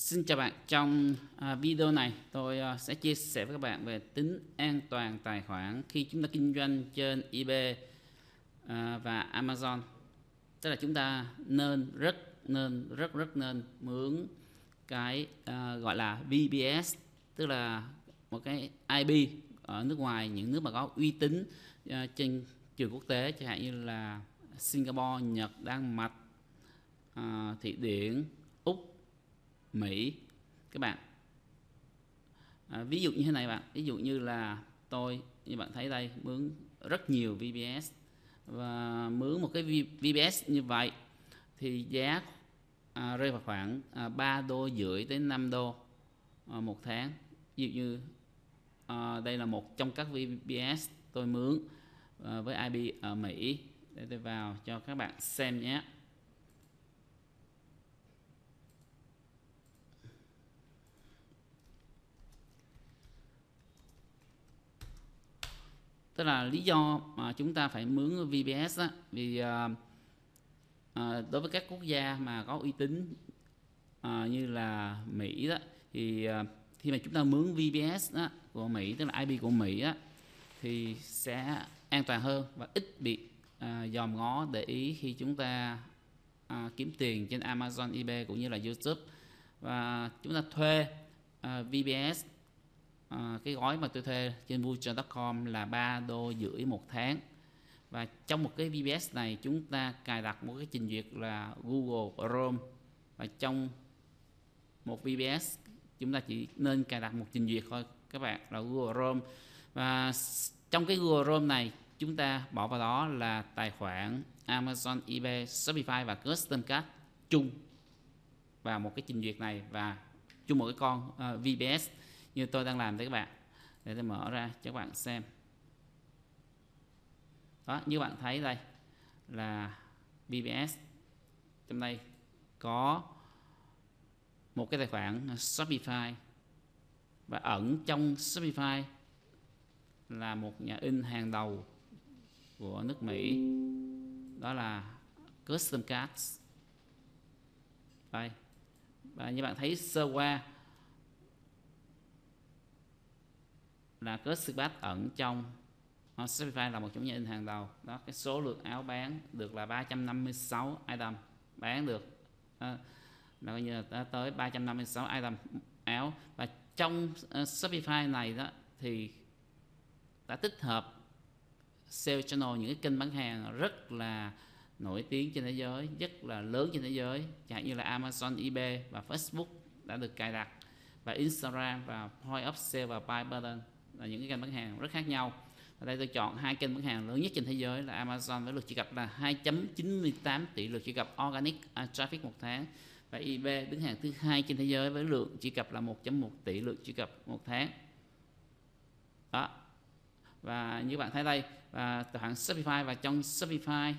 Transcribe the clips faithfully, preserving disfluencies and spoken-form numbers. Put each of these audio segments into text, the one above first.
Xin chào bạn, trong à, video này tôi à, sẽ chia sẻ với các bạn về tính an toàn tài khoản khi chúng ta kinh doanh trên eBay à, và Amazon. Tức là chúng ta nên rất nên rất rất nên mướn cái à, gọi là vê bê ét, tức là một cái i bê ở nước ngoài, những nước mà có uy tín à, trên trường quốc tế, chẳng hạn như là Singapore, Nhật, Đan Mạch, à, Thụy Điển, Úc, Mỹ các bạn. À, ví dụ như thế này bạn, ví dụ như là tôi, như bạn thấy đây, mướn rất nhiều vê bê ét, và mướn một cái vê bê ét như vậy thì giá à, rơi vào khoảng à, ba đô rưỡi đến năm đô à, một tháng. Ví dụ như à, đây là một trong các vê bê ét tôi mướn à, với i bê ở Mỹ, để tôi vào cho các bạn xem nhé. Tức là lý do mà chúng ta phải mướn vê bê ét đó, vì à, à, đối với các quốc gia mà có uy tín à, như là Mỹ đó, thì à, khi mà chúng ta mướn vê bê ét đó, của Mỹ, tức là i bê của Mỹ đó, thì sẽ an toàn hơn và ít bị à, dòm ngó để ý khi chúng ta à, kiếm tiền trên Amazon, eBay cũng như là YouTube. Và chúng ta thuê à, vê bê ét, à, cái gói mà tôi thuê trên Vulture chấm com là ba đô rưỡi một tháng. Và trong một cái vê bê ét này chúng ta cài đặt một cái trình duyệt là Google Chrome, và trong một vê bê ét chúng ta chỉ nên cài đặt một trình duyệt thôi các bạn, là Google Chrome. Và trong cái Google Chrome này chúng ta bỏ vào đó là tài khoản Amazon, eBay, Shopify và Custom Card chung vào một cái trình duyệt này, và chung một cái con uh, vê bê ét như tôi đang làm đấy các bạn. Để tôi mở ra cho các bạn xem. Đó, như bạn thấy đây là vê bê ét. Trong đây có một cái tài khoản Shopify, và ẩn trong Shopify là một nhà in hàng đầu của nước Mỹ, đó là Custom Cards. Đây, và như bạn thấy sơ qua là Custom Card ẩn trong Shopify là một trong những in hàng đầu đó. Cái số lượng áo bán được là ba trăm năm mươi sáu item bán được, à, là coi như là tới ba trăm năm mươi sáu item áo. Và trong uh, Shopify này đó thì đã tích hợp sale channel, những cái kênh bán hàng rất là nổi tiếng trên thế giới, rất là lớn trên thế giới, chẳng hạn như là Amazon, eBay và Facebook đã được cài đặt, và Instagram và Point of Sale và Buy Button là những cái kênh bán hàng rất khác nhau. Ở đây tôi chọn hai kênh bán hàng lớn nhất trên thế giới là Amazon với lượt truy cập là hai phẩy chín mươi tám tỷ lượt truy cập organic traffic một tháng, và eBay đứng hàng thứ hai trên thế giới với lượng truy cập là một phẩy một tỷ lượt truy cập một tháng. Đó. Và như bạn thấy đây, và tài khoản Shopify, và trong Shopify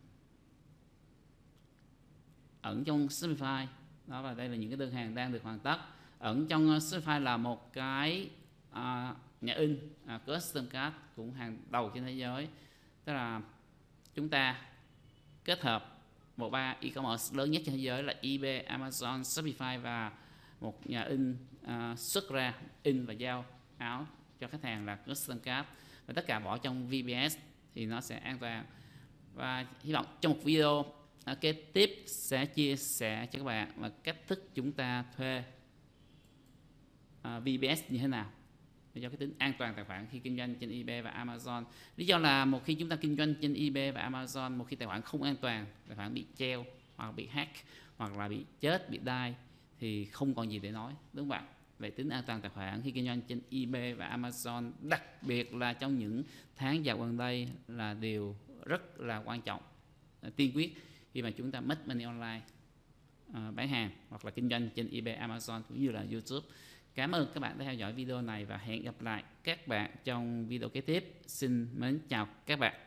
ẩn trong Shopify đó, và đây là những cái đơn hàng đang được hoàn tất. Ẩn trong Shopify là một cái à, nhà in à, Custom Card cũng hàng đầu trên thế giới. Tức là chúng ta kết hợp một ba e-commerce lớn nhất trên thế giới là eBay, Amazon, Shopify, và một nhà in à, xuất ra in và giao áo cho khách hàng là Custom Card, và tất cả bỏ trong vê bê ét thì nó sẽ an toàn. Và hy vọng trong một video à, kế tiếp sẽ chia sẻ cho các bạn và cách thức chúng ta thuê à, vê bê ét như thế nào để cho cái tính an toàn tài khoản khi kinh doanh trên eBay và Amazon. Lý do là một khi chúng ta kinh doanh trên eBay và Amazon, một khi tài khoản không an toàn, tài khoản bị treo hoặc bị hack hoặc là bị chết, bị đai, thì không còn gì để nói, đúng không bạn? Về tính an toàn tài khoản khi kinh doanh trên eBay và Amazon, đặc biệt là trong những tháng dạo gần đây, là điều rất là quan trọng, tiên quyết khi mà chúng ta make money online, à, bán hàng hoặc là kinh doanh trên eBay, Amazon cũng như là YouTube. Cảm ơn các bạn đã theo dõi video này, và hẹn gặp lại các bạn trong video kế tiếp. Xin mến chào các bạn.